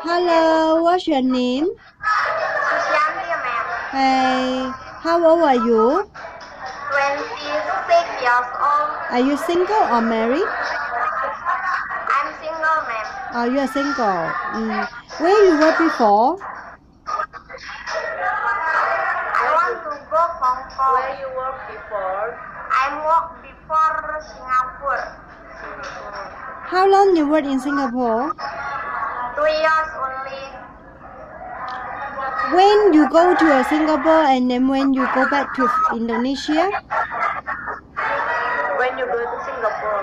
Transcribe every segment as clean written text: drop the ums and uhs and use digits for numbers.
Hello, what's your name? Sushanti, ma'am. Hey, how old are you? 26 years old. Are you single or married? I'm single, ma'am. Oh, you're single. Where you work before? I want to go Hong Kong. Where you work before? I worked before Singapore. How long you work in Singapore? 2 years only. When you go to Singapore and then when you go back to Indonesia? When you go to Singapore?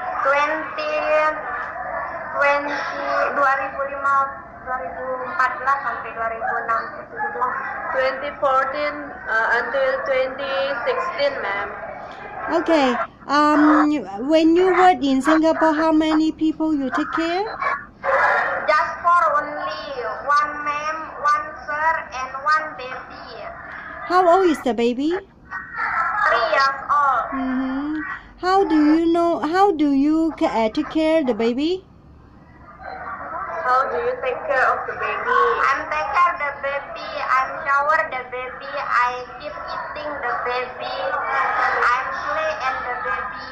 2014 sampai 2017. 2014 until 2016, ma'am. Okay. When you work in Singapore, how many people you take care? Just for only one ma'am, one sir, and one baby. How old is the baby? 3 years old. How do you take care of the baby? How do you take care of the baby? I'm take care of the baby. I'm shower the baby. I keep eating the baby. I'm play and the baby.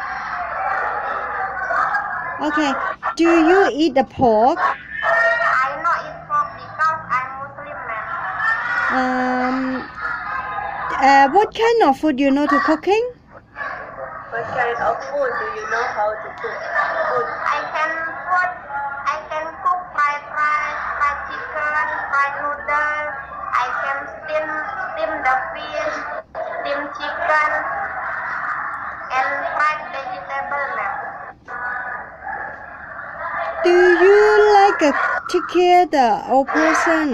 Okay. Do you eat the pork? I not eat pork because I'm Muslim, ma'am. What kind of food you know to cooking? What kind of food do you know how to cook? Food. I can cook fried rice, fried chicken, fried noodles. I can steam the fish, steam chicken, and fried vegetable, ma'am. Do you take care of the old person?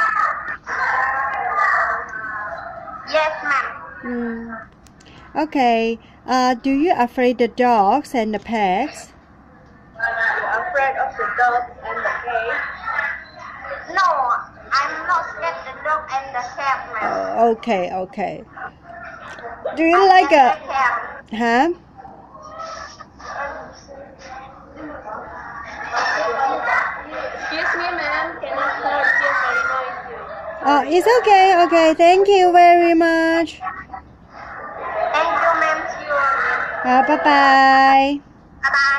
Yes, ma'am. Okay. Do you afraid the dogs and the pets? You're afraid of the dog and the cat? No, I'm not scared the dog and the cat, ma'am. Okay. Do you like a... Take care. Huh? Excuse me, ma'am. Can you stop? Yes, very noisy. Oh, it's okay. Okay, thank you very much. Thank you, ma'am. See you. Bye-bye. Bye-bye.